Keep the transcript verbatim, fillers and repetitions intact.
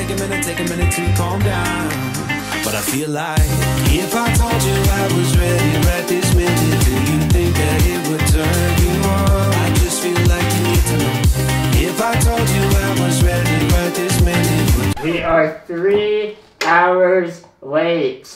take a minute, take a minute to calm down. But I feel like if I told you I was ready right this minute, do you think that it would turn you on? I just feel like you need to know. If I told you I was ready right this minute. We are three hours late.